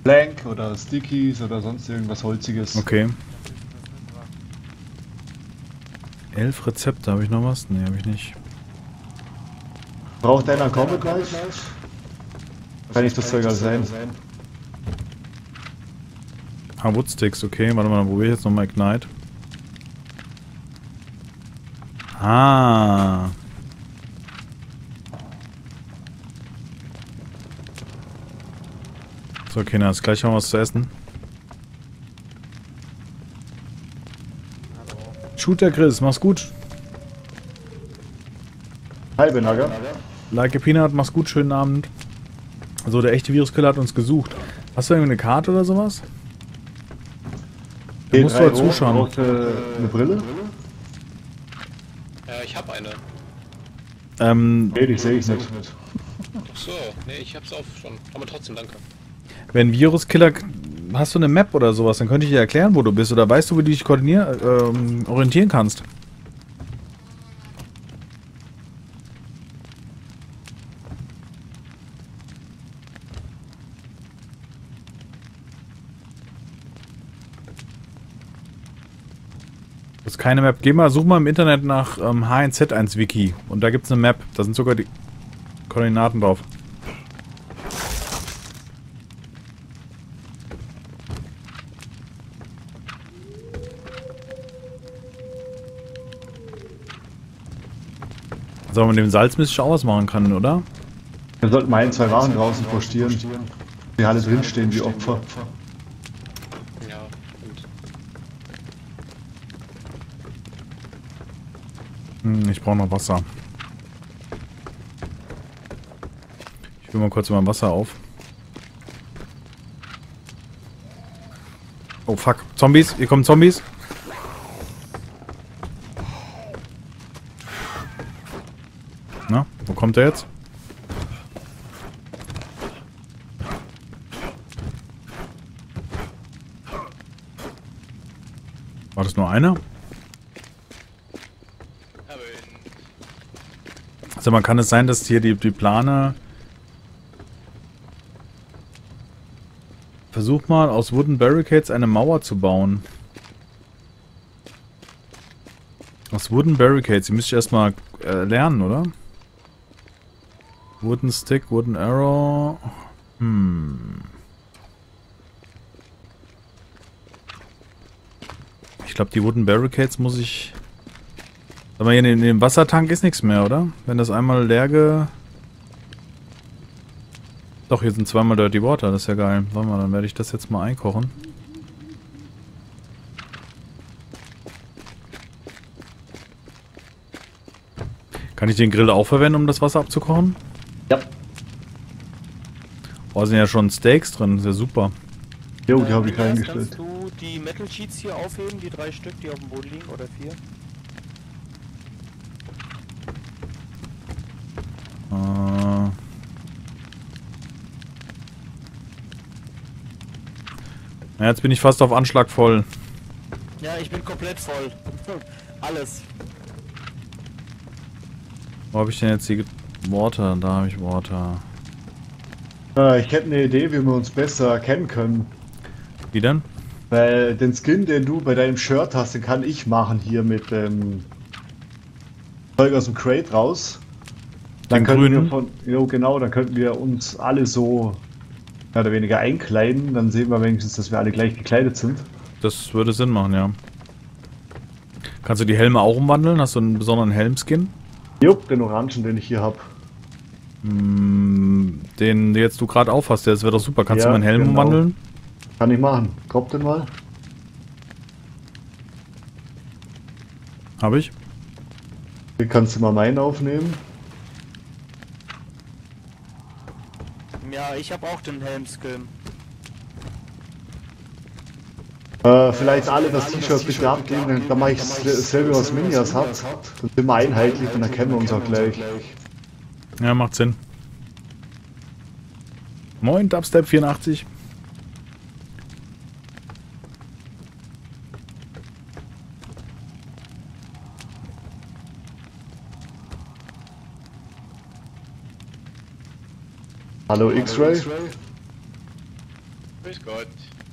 Blank oder Stickies oder sonst irgendwas Holziges. Okay. 11 Rezepte, habe ich noch was? Ne, habe ich nicht. Braucht einer ein Combat Knife? Kann ich das Zeug alles sein? Ah, Woodsticks, okay. Warte mal, dann probiere ich jetzt nochmal Ignite. Ah. So, Kinder, jetzt gleich haben wir was zu essen. Shooter Chris, mach's gut. Hi, Benager. Like a Peanut, mach's gut, schönen Abend. So, der echte Viruskiller hat uns gesucht. Hast du irgendwie eine Karte oder sowas? Du musst mal zuschauen. Braucht eine Brille? Ja, ich habe eine. Nee, die sehe ich nicht. Ach so, nee, ich hab's auch schon. Aber trotzdem, danke. Wenn Viruskiller... Hast du eine Map oder sowas, dann könnte ich dir erklären, wo du bist. Oder weißt du, wie du dich orientieren kannst? Das ist keine Map. Geh mal, such mal im Internet nach HNZ1 Wiki. Und da gibt's eine Map. Da sind sogar die Koordinaten drauf. So, mit dem Salz müsste ich auch was machen können, oder? Wir sollten mal ein, zwei Waren draußen postieren. Die alle drinstehen wie Opfer. Ja, und Ich brauche noch Wasser. Ich will mal kurz mein Wasser auf. Oh fuck, Zombies, hier kommen Zombies. Na, wo kommt der jetzt? War das nur einer? Also man kann es sein, dass hier die Plane... Versuch mal aus Wooden Barricades eine Mauer zu bauen. Aus Wooden Barricades, die müsste ich erstmal lernen, oder? Wooden Stick, Wooden Arrow. Ich glaube, die Wooden Barricades muss ich... Aber hier in dem Wassertank ist nichts mehr, oder? Wenn das einmal leer Doch, hier sind zweimal Dirty Water, das ist ja geil. Warte mal, dann werde ich das jetzt mal einkochen. Kann ich den Grill auch verwenden, um das Wasser abzukochen? Ja. Oh, sind ja schon Steaks drin, ist ja super. Jo, die habe ich Andreas, reingestellt. kannst du die Metal Sheets hier aufheben, die 3 Stück, die auf dem Boden liegen, oder 4? Ja, jetzt bin ich fast auf Anschlag voll. Ja, ich bin komplett voll. Alles. Wo habe ich denn jetzt die Water? Da habe ich Water. Ich hätte eine Idee, wie wir uns besser erkennen können. Wie denn? Weil den Skin, den du bei deinem Shirt hast, den kann ich machen hier mit dem Zeug aus dem Crate raus. Dann Den könnten grünen? wir von, jo genau, dann könnten wir uns alle so mehr oder weniger einkleiden. Dann sehen wir wenigstens, dass wir alle gleich gekleidet sind. Das würde Sinn machen, ja. Kannst du die Helme auch umwandeln? Hast du einen besonderen Helmskin? Jupp, den Orangen, den ich hier habe. Den jetzt du gerade aufhast, das wäre doch super. Kannst Ja, du meinen Helm genau. umwandeln? Kann ich machen. Kommt den mal. Habe ich. Hier kannst du mal meinen aufnehmen. Ja, ich habe auch den Helm-Skin. Vielleicht alle das T-Shirt bitte abgeben, dann mache ich dasselbe, was Minjas hat. Dann sind wir einheitlich und dann kennen wir uns auch gleich. Ja, macht Sinn. Moin, Dubstep 84. Hallo X-Ray. Grüß Gott.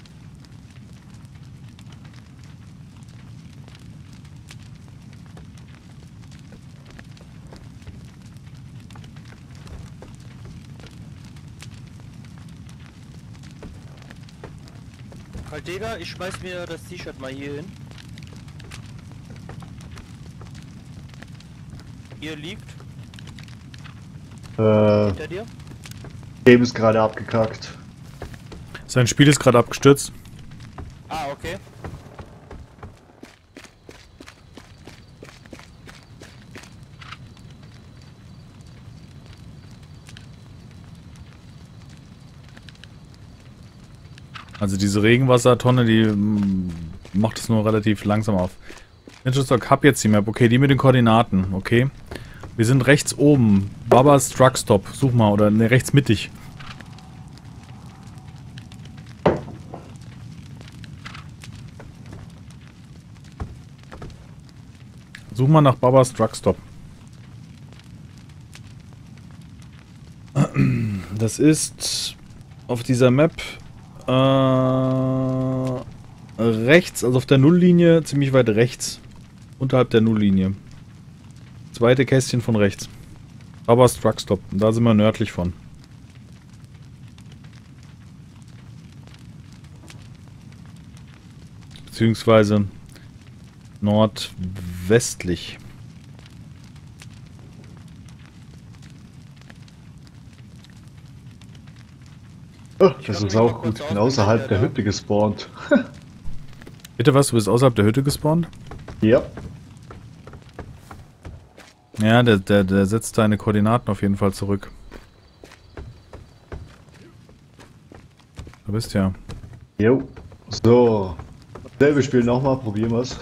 Digga, ich schmeiß mir das T-Shirt mal hier hin. Hier liegt. Hinter dir. Game ist gerade abgekackt. Sein Spiel ist gerade abgestürzt. Ah, okay. Also diese Regenwassertonne, die macht es nur relativ langsam auf. Ninja Stock, hab jetzt die Map. Okay, die mit den Koordinaten. Okay. Wir sind rechts oben. Babas Truckstop. Such mal. Oder ne, rechts mittig. Such mal nach Babas Truckstop. Das ist auf dieser Map rechts, also auf der Nulllinie, ziemlich weit rechts. Unterhalb der Nulllinie. Zweite Kästchen von rechts. Babas Truckstop. Da sind wir nördlich von. Beziehungsweise nordwestlich. Oh, das ist auch gut. Ich bin außerhalb der Hütte gespawnt. Bitte was? Du bist außerhalb der Hütte gespawnt? Ja. Ja, der setzt deine Koordinaten auf jeden Fall zurück. Du bist ja. Jo. So. Selbe Spiel nochmal, probieren wir's.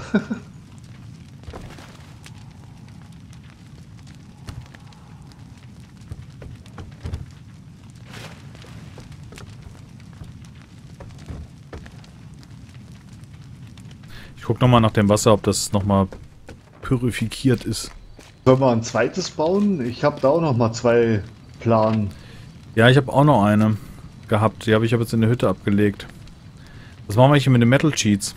Ich guck nochmal nach dem Wasser, ob das nochmal purifiziert ist. Sollen wir ein zweites bauen? Ich habe da auch noch mal 2 Plan. Ja, ich habe auch noch eine gehabt. Die habe ich aber jetzt in der Hütte abgelegt. Was machen wir hier mit den Metal Cheats?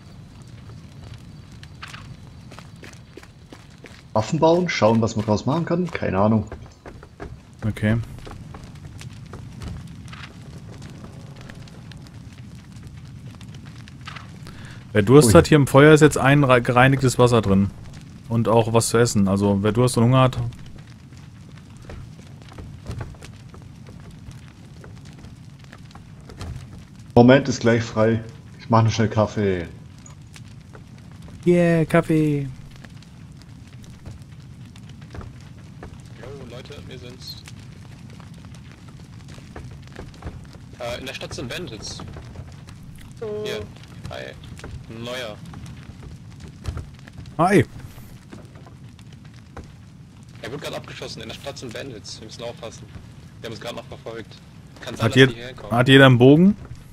Waffen bauen, schauen, was man draus machen kann. Keine Ahnung. Okay. Wer Durst Ui. hat, hier im Feuer ist jetzt ein gereinigtes Wasser drin. Und auch was zu essen. Also wer Durst und Hunger hat. Moment ist gleich frei. Ich mache noch schnell Kaffee. Yeah, Kaffee. Jo, Leute, wir sind's. In der Stadt sind Bandits. Hier. Hi. Neuer. Hi. Er wird gerade abgeschossen. In der Stadt sind Bandits. Wir müssen aufpassen. Wir haben uns gerade noch verfolgt. Kann sein, Hat, dass die hierher kommen. hat jeder einen Bogen?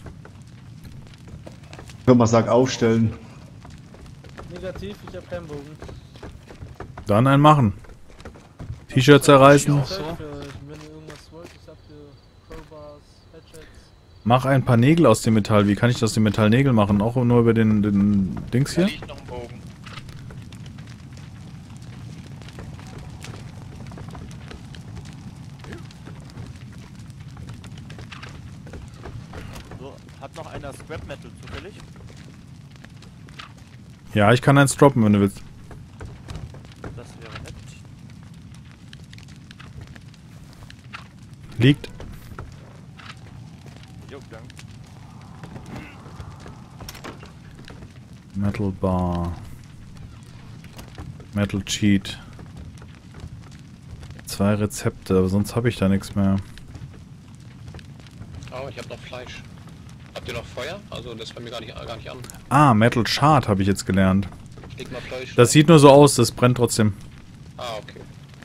Können wir sagen, aufstellen. Negativ, ich habe keinen Bogen. Dann einen machen. T-Shirts zerreißen. Auch so? Wenn ihr irgendwas wollt, ich hab hier Crowbars, Hatchets. Mach ein paar Nägel aus dem Metall. Wie kann ich das aus dem Metall Nägel machen? Auch nur über den Dings hier? liegt noch ein Bogen. So, hat noch einer Scrap Metal zufällig? Ja, ich kann eins droppen, wenn du willst. Das wäre nett. Liegt. Jo, danke. Metal Bar. Metal Cheat. 2 Rezepte, aber sonst habe ich da nichts mehr. Oh, ich habe noch Fleisch. Habt ihr noch Feuer? Also das ist bei mir gar nicht an. Ah, Metal Shard habe ich jetzt gelernt. Ich leg mal Fleisch. Das sieht nur so aus, das brennt trotzdem. Ah, okay.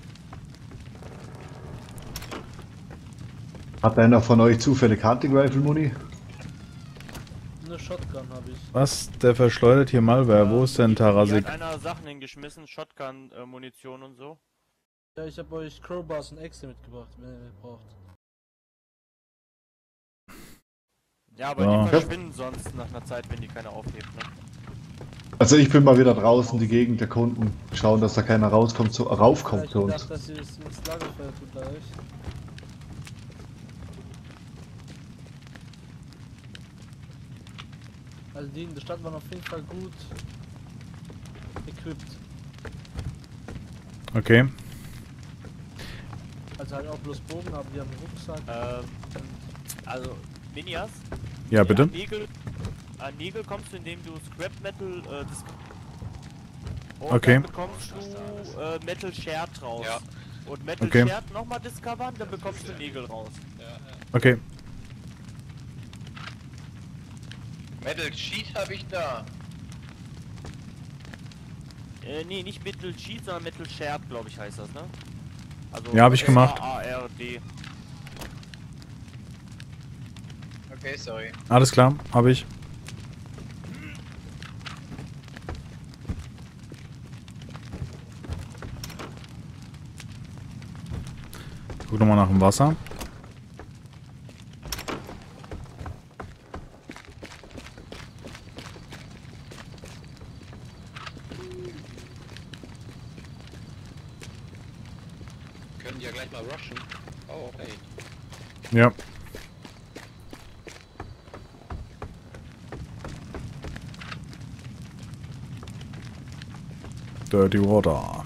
Hat einer von euch zufällig Hunting Rifle Muni? Eine Shotgun habe ich. Was? Der verschleudert hier Malware. Wo ist denn Hier Tarasik? hat einer Sachen hingeschmissen, Shotgun, Munition und so. Ja, ich habe euch Crowbars und Äxte mitgebracht, wenn ihr braucht. Ja, aber Ja. die verschwinden sonst nach einer Zeit, wenn die keiner aufhebt, ne? Also ich bin mal wieder draußen die Gegend erkunden. Schauen, dass da keiner rauskommt, raufkommt Ich zu dachte, uns. dass ihr es ins Lagerfeuer tut gleich. Also die in der Stadt waren auf jeden Fall gut equipped. Okay. Also halt auch bloß Bogen, aber die haben einen Rucksack. Also, Minias? Ja, bitte. An Nägel kommst du, indem du Scrap Metal, und Okay. dann bekommst du, Metal Shard raus. Ja. Und Metal Okay. Shard nochmal discovern, dann bekommst du Nägel raus. Okay. Metal Sheet habe ich da. Nee, nicht Metal Sheet, sondern Metal Shard, glaube ich, heißt das, ne? Also, Ja, hab ich gemacht. S-A-R-D. Okay, sorry. Alles klar, habe ich. Guck nochmal nach dem Wasser. Können die ja gleich mal rushen. Oh, hey. Ja. Dirty Water.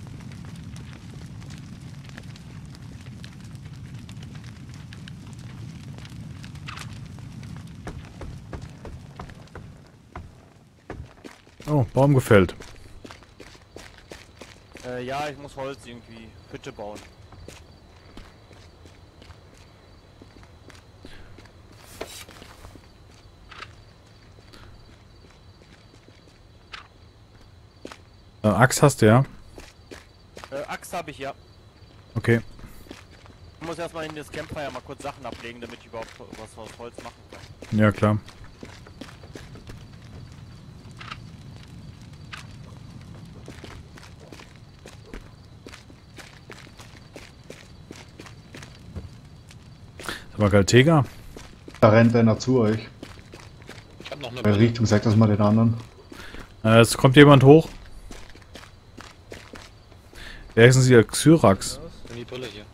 Oh, Baum gefällt. Ja, ich muss Holz irgendwie, Hütte bauen. Axt hast du ja? Axt habe ich, ja. Okay. Ich muss erstmal in das Campfire mal kurz Sachen ablegen, damit ich überhaupt was aus Holz machen kann. Ja, klar. Aber Galtega? Da rennt einer zu euch. Ich hab noch eine In der Brille. Richtung, sag das mal den anderen. Es kommt jemand hoch. Wer ist denn hier? Xyrax. Nimm die Brille hier.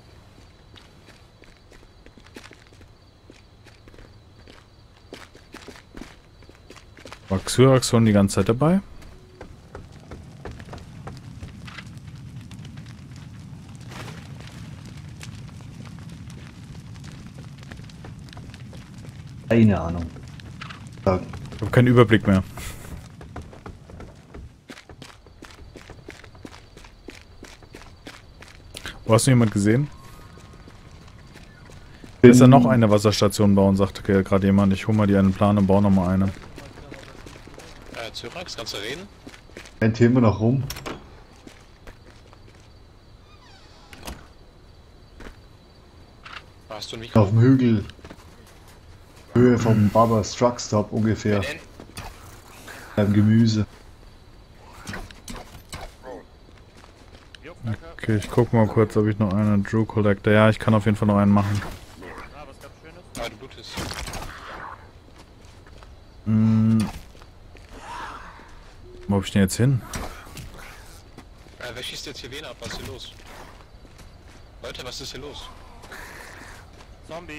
War Xyrax schon die ganze Zeit dabei? Keine Ahnung. Da, Ich habe keinen Überblick mehr. Wo hast du jemand gesehen? Hier ist ja noch eine Wasserstation bauen, sagte gerade jemand. Ich hole mal die einen Plan und baue nochmal eine. Zyrax, kannst du reden? rennt hier immer noch rum. Hast du ein Mikro? Auf dem Hügel. Höhe vom Babas Truckstop ungefähr. Wen denn? Beim Gemüse. Jo, danke. Okay, ich guck mal kurz, ob ich noch einen Drew Collector. Ja, ich kann auf jeden Fall noch einen machen. Ah, was gab's Schönes? Ah, du blutest. Wo hab ich denn jetzt hin? Wer schießt jetzt hier wen ab? Was ist hier los? Leute, was ist hier los? Zombie.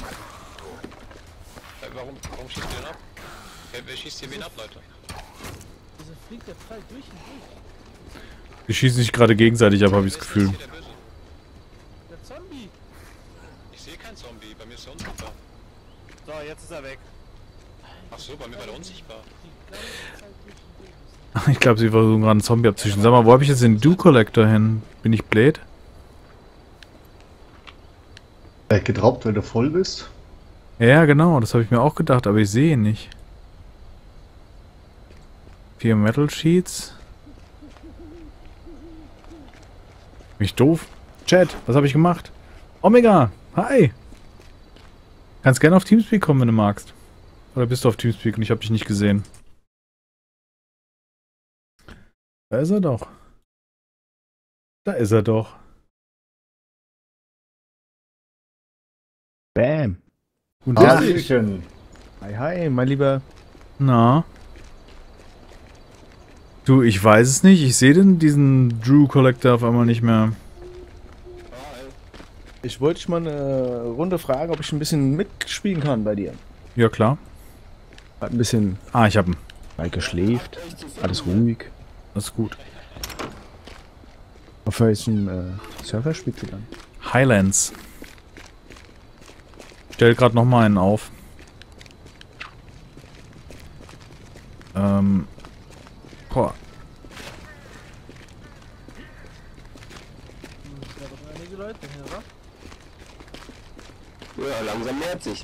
Warum schießt ihr den ab? Wer schießt hier wen ab, Leute? Wieso fliegt der frei durch und durch? Die schießen sich gerade gegenseitig ab, habe ich Wer das ist Gefühl. jetzt hier der Böse? Der Zombie! Ich sehe keinen Zombie, bei mir ist er unsichtbar. So, jetzt ist er weg. Ach so, bei mir war der unsichtbar. Die ganze Zeit durch und durch. Ich glaube, sie versuchen gerade einen Zombie abzuschießen. Sag mal, wo habe ich jetzt den Drew Collector hin? Bin ich blöd? Gedroppt, wenn du voll bist. Ja, genau, das habe ich mir auch gedacht, aber ich sehe ihn nicht. 4 Metal Sheets. Mich doof. Chat, was habe ich gemacht? Omega, hi! Kannst gerne auf Teamspeak kommen, wenn du magst. Oder bist du auf Teamspeak und ich habe dich nicht gesehen? Da ist er doch. Da ist er doch. Bam. Und der Hallöchen. Hi, hi, mein Lieber. Na? Du, ich weiß es nicht. Ich sehe diesen Drew Collector auf einmal nicht mehr. Ich wollte dich mal eine Runde fragen, ob ich ein bisschen mitspielen kann bei dir. Ja, klar. Hat ein bisschen Ah, ich hab ihn. mal geschläft. Alles ruhig. Das ist gut. Auf welchem Server spielst du dann? Highlands. Stell gerade noch mal einen auf. Boah. Das wäre doch einige Leute hier, wa? Ja, langsam nähert sich.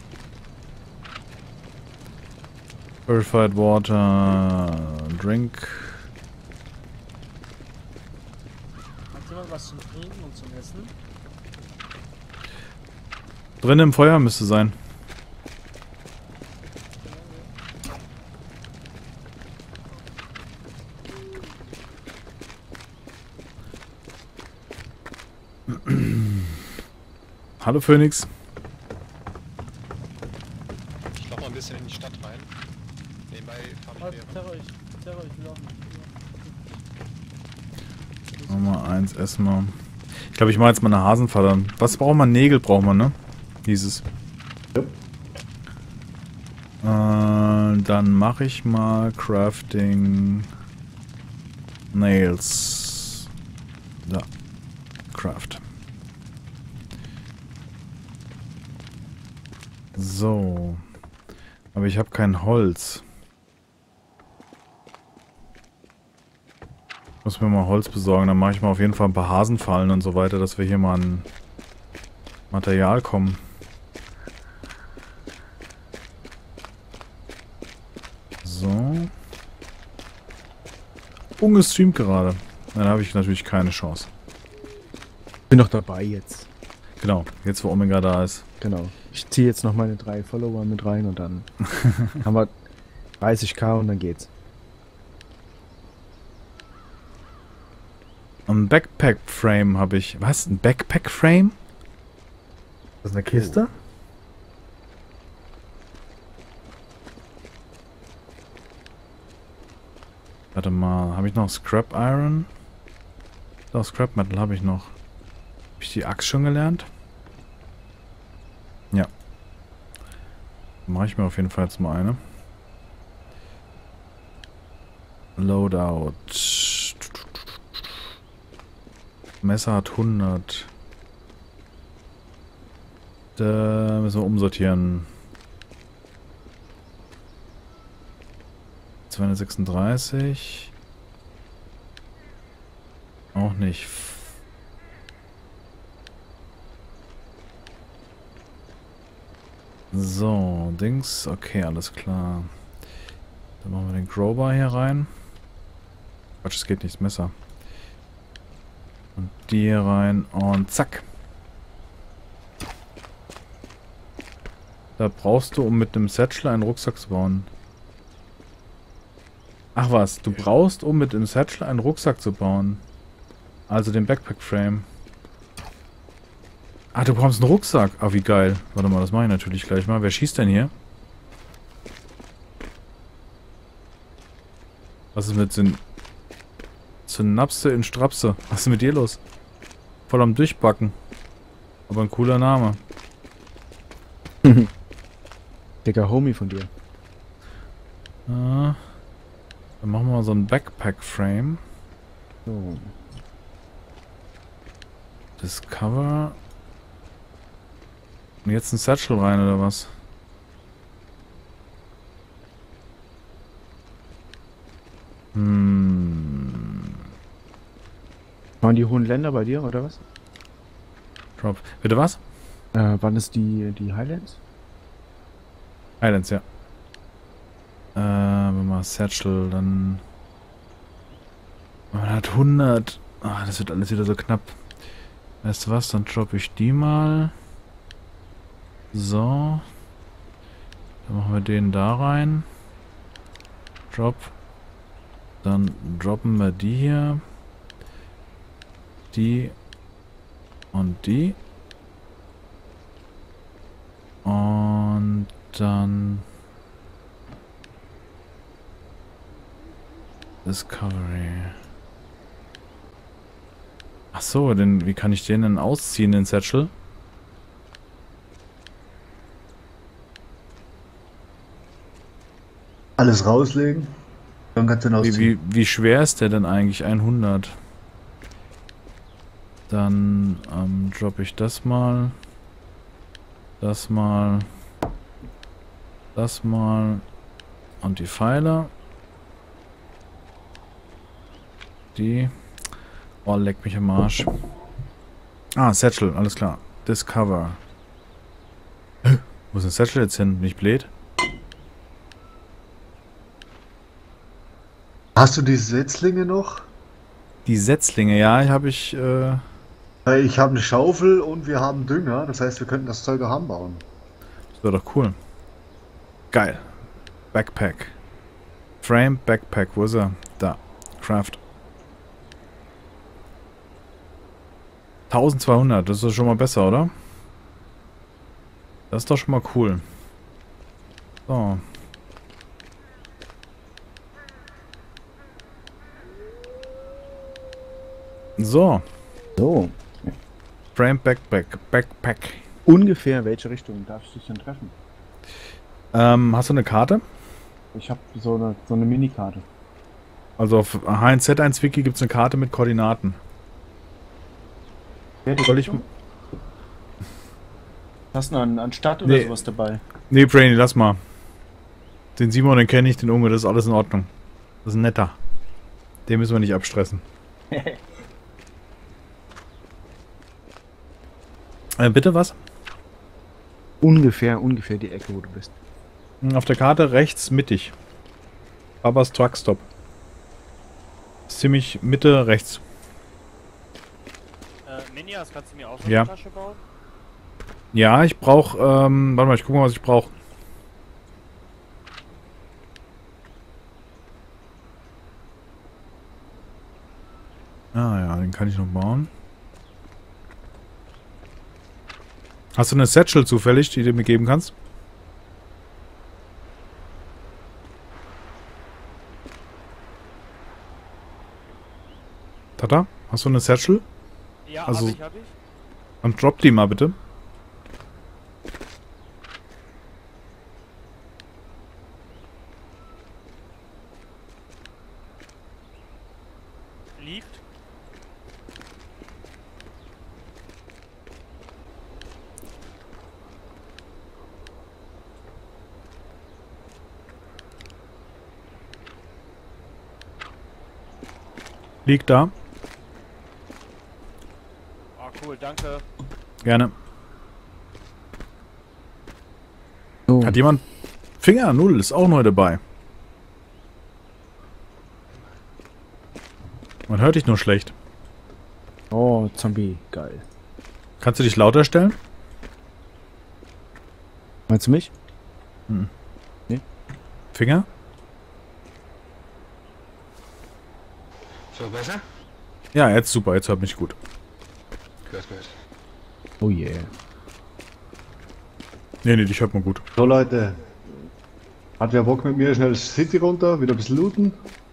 Purified Water. Drink. Hat jemand was zum Trinken und zum Essen? Drin im Feuer müsste sein. Hallo Phoenix. Ich laufe mal ein bisschen in die Stadt rein. Nebenbei fahre ich Terror, ich will auch nicht. Nummer 1 erstmal. Ich glaube, ich mache jetzt mal eine Hasenfalle. Was braucht man? Nägel braucht man, ne? Dieses. Dann mache ich mal Crafting Nails. Da. Craft. So. Aber ich habe kein Holz. Muss mir mal Holz besorgen, dann mache ich mal auf jeden Fall ein paar Hasenfallen und so weiter, dass wir hier mal an Material kommen. So. Ungestreamt gerade. Dann habe ich natürlich keine Chance. Bin noch dabei jetzt. Genau, jetzt wo Omega da ist. Genau. Ich ziehe jetzt noch meine 3 Follower mit rein und dann haben wir 30k und dann geht's. Ein Backpack-Frame habe ich. Was? Ein Backpack-Frame? Das ist eine Kiste? Warte mal, habe ich noch Scrap Iron? Doch, Scrap Metal habe ich noch. Habe ich die Axt schon gelernt? Ja. Mache ich mir auf jeden Fall jetzt mal eine. Loadout. Messer hat 100. Da müssen wir umsortieren. 236. Auch nicht. So, Dings. Okay, alles klar. Dann machen wir den Crowbar hier rein. Quatsch, es geht nicht, das Messer. Und die hier rein und zack. Da brauchst du, um mit einem Satchel einen Rucksack zu bauen. Ach was, du brauchst, um mit dem Satchel einen Rucksack zu bauen. Also den Backpack-Frame. Ah, du brauchst einen Rucksack. Ah, wie geil. Warte mal, das mache ich natürlich gleich mal. Wer schießt denn hier? Was ist mit Synapse in Strapse? Was ist mit dir los? Voll am Durchbacken. Aber ein cooler Name. Dicker Homie von dir. Dann machen wir mal so einen Backpack-Frame. So. Discover. Und jetzt ein Satchel rein, oder was? Waren die hohen Länder bei dir, oder was? Drop. Bitte was? Wann ist die Highlands? Highlands, ja. Wenn mal Satchel, dann... Man hat 100. Ah, das wird alles wieder so knapp. Weißt du was? Dann droppe ich die mal. So. Dann machen wir den da rein. Drop. Dann droppen wir die hier. Die. Und die. Und dann Discovery. Ach so, denn wie kann ich den denn ausziehen, den Satchel? Alles rauslegen. Dann kannst du ihn ausziehen. Wie schwer ist der denn eigentlich? 100. Dann droppe ich das mal. Das mal. Das mal. Und die Pfeile. Die. Oh, leck mich am Arsch. Ah, Satchel, alles klar. Discover. Wo ist ein Satchel jetzt hin? Bin ich blöd? Hast du die Setzlinge noch? Die Setzlinge, ja, habe ich. Weil ich habe eine Schaufel und wir haben Dünger. Das heißt, wir könnten das Zeug auch anbauen. Das wäre doch cool. Geil. Backpack. Frame, Backpack. Wo ist er? Da. Craft. 1200. Das ist schon mal besser, oder? Das ist doch schon mal cool. So. So. So. Frame, Backpack. Backpack. Ungefähr welche Richtung darf ich dich denn treffen? Hast du eine Karte? Ich habe so eine Minikarte. Also auf HNZ1 Wiki gibt es eine Karte mit Koordinaten. Soll ich... Hast du an Stadt oder Nee. sowas dabei? Nee, Brainy, lass mal. Den Simon, den kenne ich, den Unge, das ist alles in Ordnung. Das ist ein netter. Den müssen wir nicht abstressen. Bitte was? Ungefähr die Ecke, wo du bist. Auf der Karte rechts mittig. Babas Truckstop. Ziemlich Mitte rechts. Minias, kannst du mir auch so Ja. eine Tasche bauen? Ja, ich brauche, warte mal, ich gucke mal, was ich brauche. Ah ja, den kann ich noch bauen. Hast du eine Satchel zufällig, die du mir geben kannst? Tata, hast du eine Satchel? Ja, Also- hab ich. Dann drop die mal bitte. Liegt. Liegt da. Ah, cool, danke. Gerne. So. Hat jemand... Finger 0 ist auch neu dabei. Man hört dich nur schlecht. Oh, Zombie, geil. Kannst du dich lauter stellen? Meinst du mich? Finger? So besser? Ja, jetzt super, jetzt hört mich gut. Gut, gut. Oh yeah. Nee, dich hört man gut. So Leute. Hat wer Bock mit mir schnell City runter, wieder ein bisschen looten?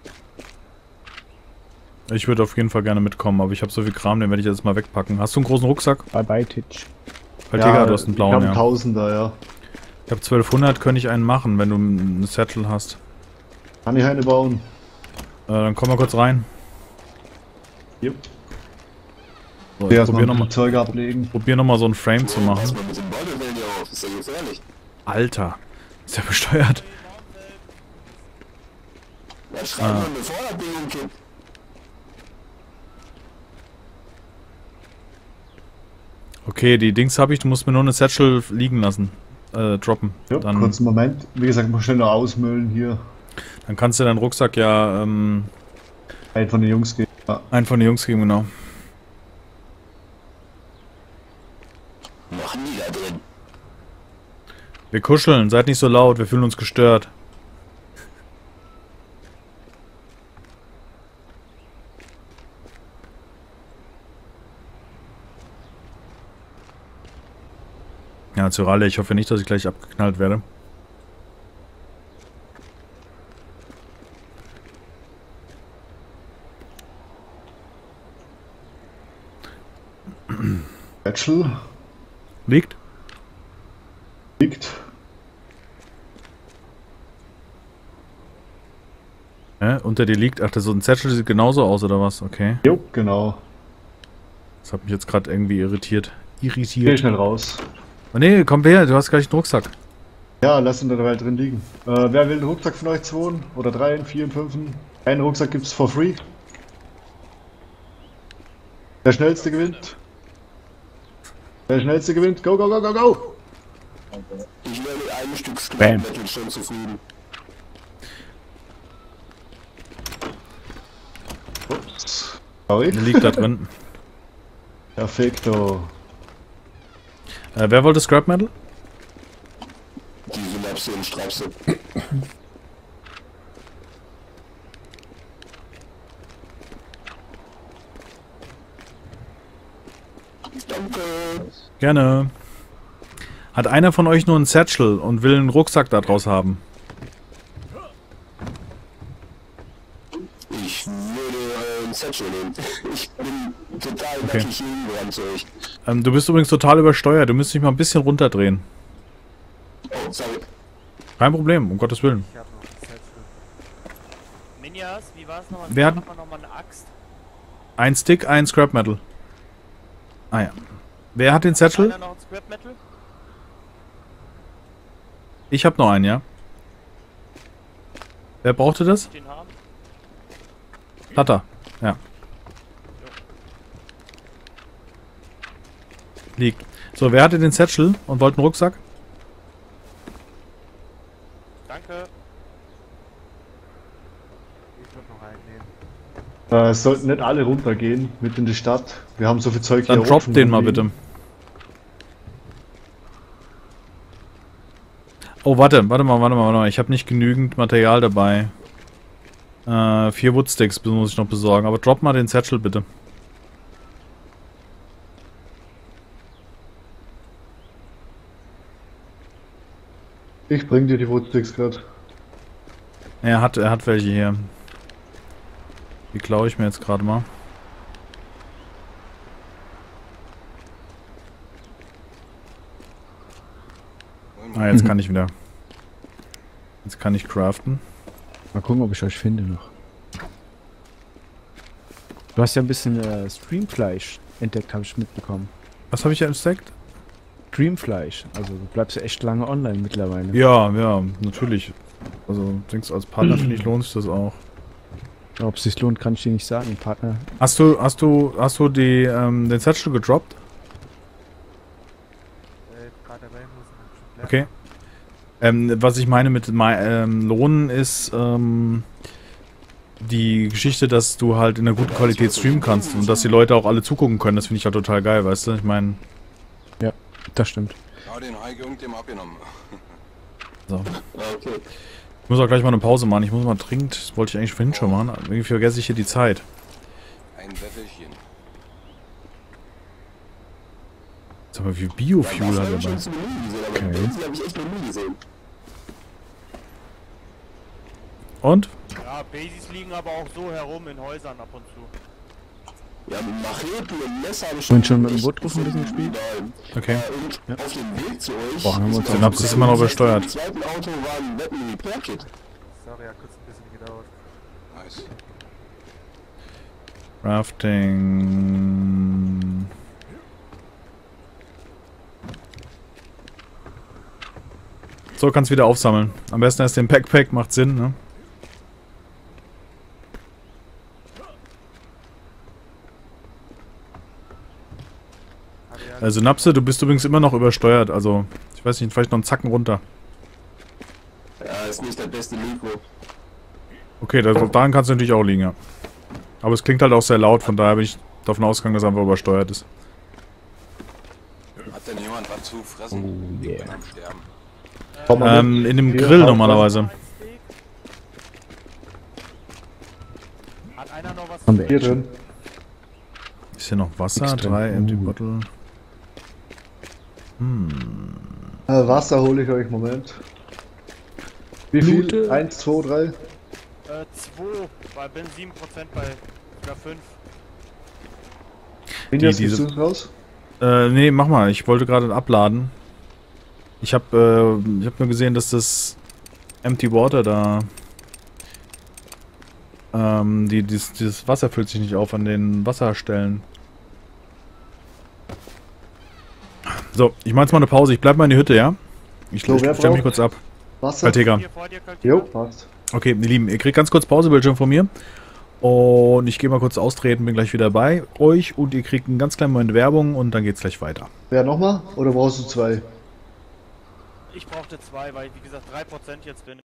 Ich würde auf jeden Fall gerne mitkommen, aber ich habe so viel Kram, den werde ich jetzt mal wegpacken. Hast du einen großen Rucksack? Bye bye, Titch. Digga, du hast einen Ich blauen, hab ja. einen Tausender, ja. Ich habe 1200, könnte ich einen machen, wenn du einen Satchel hast. Kann ich eine bauen? Dann komm mal kurz rein. Yep. So, Ich ich erstmal probier Zeug ablegen. noch mal so ein Frame zu machen. Erstmal mit dem Bodybuilding hier auf, ist ja gefährlich. Alter, ist der besteuert? Ja, schreib mal, bevor das Ding umkippt. Okay, die Dings habe ich, du musst mir nur eine Satchel liegen lassen. Droppen. Ja, Dann kurzen Moment. Wie gesagt, ich muss schnell noch ausmüllen hier. kannst du deinen Rucksack ja Einen von den Jungs geben. Ja. einen von den Jungs geben, genau. Noch nie da drin. Wir kuscheln, seid nicht so laut, wir fühlen uns gestört. Ja, Zyrale, ich hoffe nicht, dass ich gleich abgeknallt werde. Satchel Liegt? liegt. Unter dir liegt. Ach, das so ein Satchel sieht genauso aus, oder was? Okay. Jo, genau. Das hat mich jetzt gerade irgendwie irritiert. Geh schnell raus. Oh nee, komm her, du hast gleich einen Rucksack. Ja, lass ihn da dabei drin liegen. Wer will einen Rucksack von euch 2? Oder 3, 4, 5? Einen Rucksack gibt's for free. Der schnellste gewinnt. Der schnellste gewinnt. Go, go, go, go, go! Ich wäre mit einem Stück Scrap Bam. Metal schon zufrieden. Ups. Sorry. Der liegt da drin. Perfekto. Wer wollte Scrap Metal? Die Synapse und Strapse. Danke. Gerne. Hat einer von euch nur einen Satchel und will einen Rucksack da draus haben? Ich würde einen Satchel nehmen. Ich bin total Okay. nackig hingerannt zu euch. Du bist übrigens total übersteuert. Du müsstest dich mal ein bisschen runterdrehen. Oh, sorry. Kein Problem, um Gottes Willen. Ich hab noch ein Satchel. Ninjas, wie war's nochmal? Wer hat- Noch mal eine Axt? Ein Stick, ein Scrap Metal. Ah ja. Wer hat den Satchel? Einer noch ein Scrap Metal? Ich hab noch einen, ja. Wer brauchte das? Den haben? Tata. Ja. Liegt. So, wer hatte den Satchel und wollte einen Rucksack? Danke. Ich würde noch einen nehmen. Es sollten nicht alle runtergehen mit in die Stadt. Wir haben so viel Zeug Dann hier droppt offen den mal rumliegen. bitte. Oh, warte mal. Ich habe nicht genügend Material dabei. 4 Woodsticks muss ich noch besorgen. Aber drop mal den Satchel bitte. Ich bring dir die Woodsticks gerade. Er hat welche hier. Die klaue ich mir jetzt gerade mal. Ah, jetzt kann ich wieder. Jetzt kann ich craften. Mal gucken, ob ich euch finde noch. Du hast ja ein bisschen Streamfleisch entdeckt, habe ich mitbekommen. Was habe ich entdeckt? Streamfleisch, also du bleibst ja echt lange online mittlerweile. Ja, natürlich. Also, denkst als Partner finde ich lohnt sich das auch. Ob es sich lohnt, kann ich dir nicht sagen, Partner. Hast du die den Satchel gedroppt? Gerade dabei muss ich Okay. Was ich meine mit Lohnen ist die Geschichte, dass du halt in einer guten Qualität streamen kannst und dass die Leute auch alle zugucken können. Das finde ich halt total geil, weißt du? Ich meine. Ja, das stimmt. Ja, den Heike irgendjemand abgenommen. So. Okay. Ich muss auch gleich mal eine Pause machen. Ich muss mal dringend. Das wollte ich eigentlich vorhin schon machen. Irgendwie vergesse ich hier die Zeit. Ein Wäffelchen. Sag mal, wie Biofuel hat er dabei. Okay. habe ich echt noch nie gesehen. Und? Ja, Bases liegen aber auch so herum in Häusern ab und zu. Ja, mit Macheten und Messer habe ich Vorhin schon mit dem echt Woodruff ein bisschen gefunden. Okay. Und auf dem Weg zu euch. Boah, haben wir uns ist auch Synapse ist immer noch übersteuert. Im zweiten Auto war ein Weapon-Repair-Kit. Sorry, hat kurz ein bisschen gedauert. Nice. Crafting. So, kannst wieder aufsammeln. Am besten erst den Backpack, macht Sinn, ne? Synapse, du bist übrigens immer noch übersteuert, also ich weiß nicht, vielleicht noch einen Zacken runter. Ja, ist nicht der beste Mikro. Okay, daran kann es natürlich auch liegen, ja. Aber es klingt halt auch sehr laut, von daher bin ich davon ausgegangen, dass er einfach übersteuert ist. Hat denn jemand was zu fressen? Ich bin am Sterben. Komm mal mit. In dem Hier, Grill Hauptmann. normalerweise. Ein Steak. Hat einer noch was? Haben wir Hier echt schon. drin. Ist hier noch Wasser? Extrem. 3 Empty Bottle. Wasser hole ich euch, Moment. Wie viel? Blute. 1, 2, 3? 2, weil bin 7% bei oder 5. Ninjas, diese- gibst du uns raus? Nee, mach mal. Ich wollte gerade abladen. Ich hab nur gesehen, dass das Empty Water da... dieses Wasser füllt sich nicht auf an den Wasserstellen. So, ich mach jetzt mal eine Pause. Ich bleib mal in die Hütte, ja? Ich So, wer stell mich braucht kurz ab. Wasser? Kalteger. Hier vor dir, Kaltiger. Jo, passt. Okay, ihr Lieben, ihr kriegt ganz kurz Pausebildschirm von mir. Und ich gehe mal kurz austreten, bin gleich wieder bei euch. Und ihr kriegt einen ganz kleinen Moment Werbung und dann geht's gleich weiter. Wer nochmal? Oder brauchst du 2? Ich brauchte 2, weil, wie gesagt, 3% jetzt bin